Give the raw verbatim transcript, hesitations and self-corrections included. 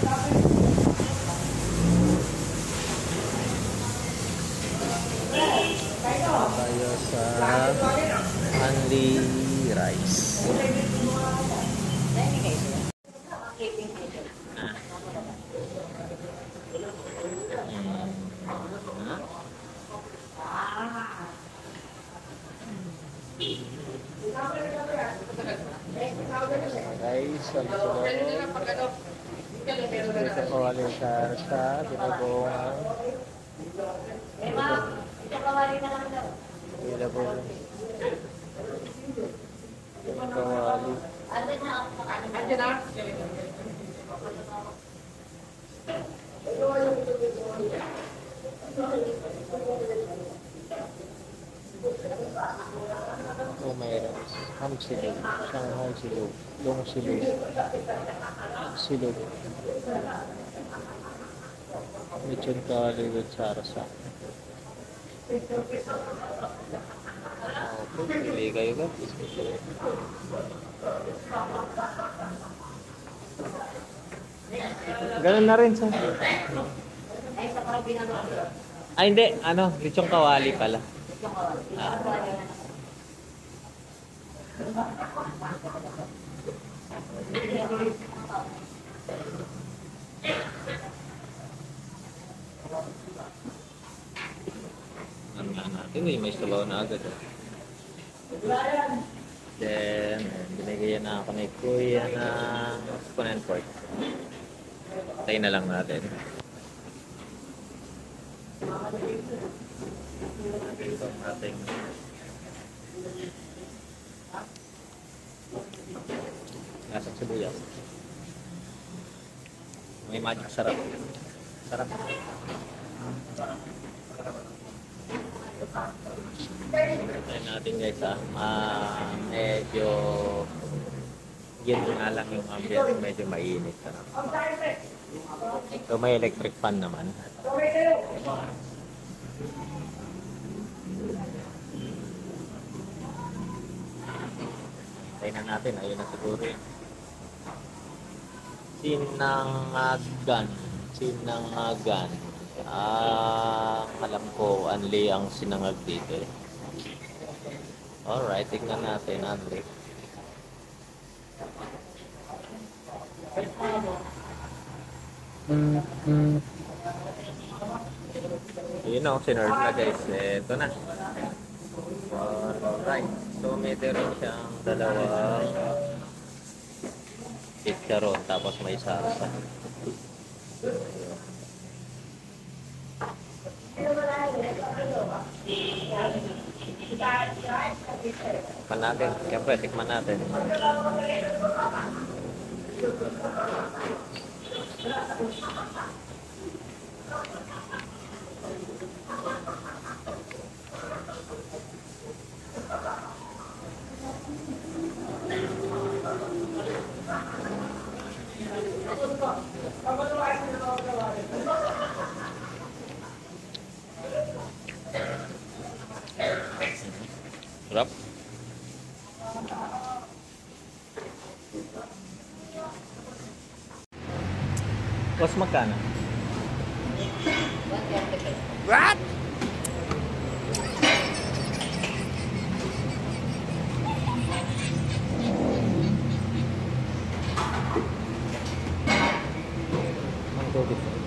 Tayo sa Only Rice. Guys, sabi dito po alin sa sa binagongan. Bila po kawali. Oh, mayroon ham silog, Shanghai silog, long silog, silog, lechon kawali with sarsa. Oh, pili kayo ba? Ganun na rin sa. Ay, hindi. Ano? Lechong kawali pala. Ah. Ano nga natin eh. May sabaw na agad. Then, binigyan na ako ni Kuya ng spoon and fork. Tayo na lang natin. Ito ang ating lasang sibuyas. May magic sarap. Sarap. Tayo natin guys ah. Uh, medyo yun nga lang yung ambience, medyo mainit. So may electric fan naman. Tayo na natin, ayun na siguro yun. Sinangagan. Sinangagan. Ah, alam ko, Anli ang sinangag dito eh. Alright, tignan natin, Anli. Mm -hmm. Yun o, sinerve na guys. Ito na. Alright. So, meron siyang dalawang chicharon tapos may salsa. Tikman natin. Siyempre, tikman natin. Sarap. Cost magkano? What? Ang tubig.